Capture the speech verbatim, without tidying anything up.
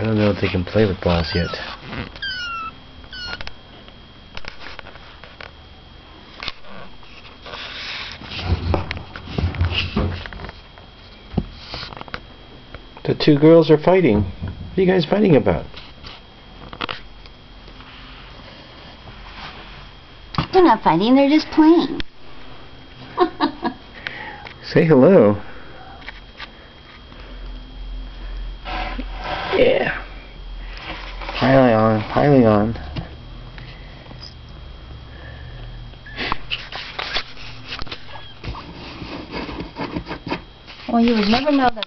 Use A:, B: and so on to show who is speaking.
A: don't know if they can play with balls yet. The two girls are fighting. What are you guys fighting about?
B: They're not fighting, they're just playing.
A: Say hello. Yeah. Piling on, piling on.
B: Well, you would never know that.